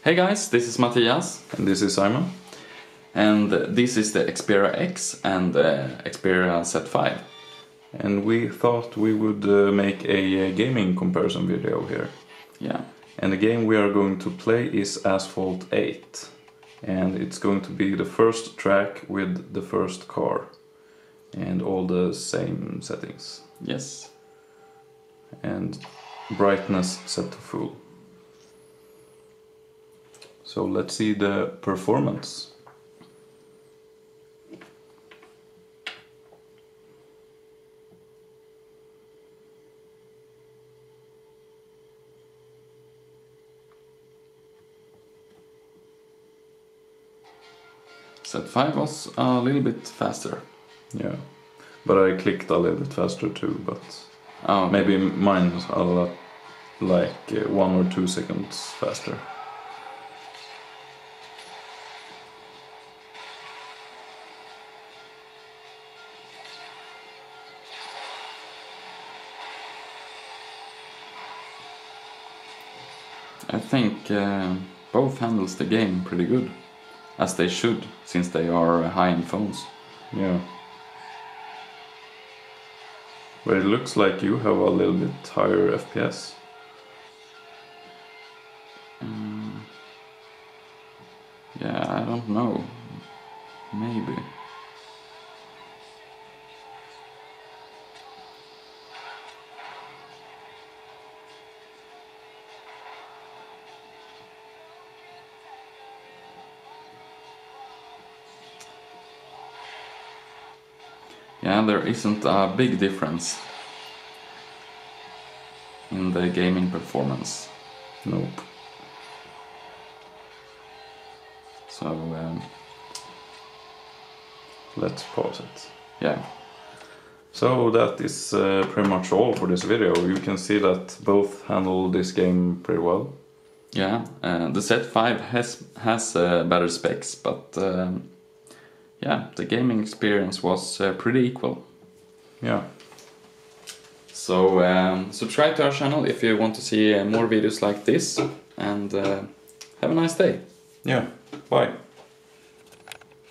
Hey guys, this is Mattias. And this is Simon. And this is the Xperia X and the Xperia Z5. And we thought we would make a gaming comparison video here. Yeah. And the game we are going to play is Asphalt 8. And it's going to be the first track with the first car. And all the same settings. Yes. And brightness set to full. So let's see the performance. Z5 was a little bit faster. Yeah, but I clicked a little bit faster too, but Oh, maybe mine's a lot, like 1 or 2 seconds faster. I think both handles the game pretty good, as they should, since they are high-end phones. Yeah. But it looks like you have a little bit higher FPS. Yeah, I don't know. Maybe. Yeah, there isn't a big difference in the gaming performance. Nope. So, Let's pause it. yeah. So that is pretty much all for this video. You can see that both handle this game pretty well. Yeah, the Z5 has better specs, but yeah, the gaming experience was pretty equal. Yeah. So subscribe to our channel if you want to see more videos like this, and have a nice day. Yeah. Bye.